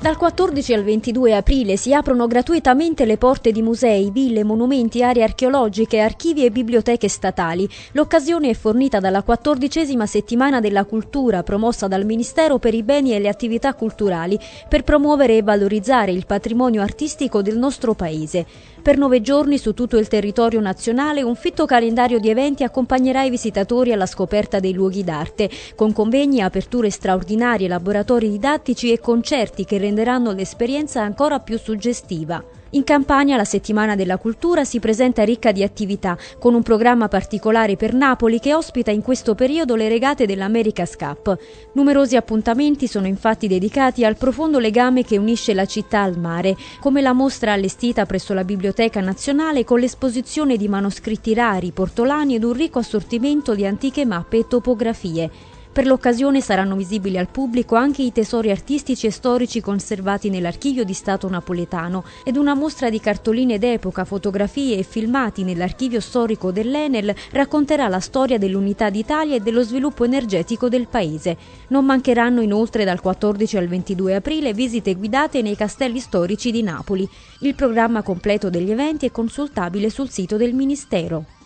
Dal 14 al 22 aprile si aprono gratuitamente le porte di musei, ville, monumenti, aree archeologiche, archivi e biblioteche statali. L'occasione è fornita dalla 14ª settimana della cultura, promossa dal Ministero per i beni e le attività culturali, per promuovere e valorizzare il patrimonio artistico del nostro paese. Per 9 giorni su tutto il territorio nazionale un fitto calendario di eventi accompagnerà i visitatori alla scoperta dei luoghi d'arte, con convegni, aperture straordinarie, laboratori didattici e concerti che renderanno l'esperienza ancora più suggestiva. In Campania la Settimana della Cultura si presenta ricca di attività, con un programma particolare per Napoli che ospita in questo periodo le regate dell'America's Cup. Numerosi appuntamenti sono infatti dedicati al profondo legame che unisce la città al mare, come la mostra allestita presso la Biblioteca Nazionale con l'esposizione di manoscritti rari, portolani ed un ricco assortimento di antiche mappe e topografie. Per l'occasione saranno visibili al pubblico anche i tesori artistici e storici conservati nell'Archivio di Stato napoletano ed una mostra di cartoline d'epoca, fotografie e filmati nell'Archivio storico dell'Enel racconterà la storia dell'Unità d'Italia e dello sviluppo energetico del paese. Non mancheranno inoltre dal 14 al 22 aprile visite guidate nei castelli storici di Napoli. Il programma completo degli eventi è consultabile sul sito del Ministero.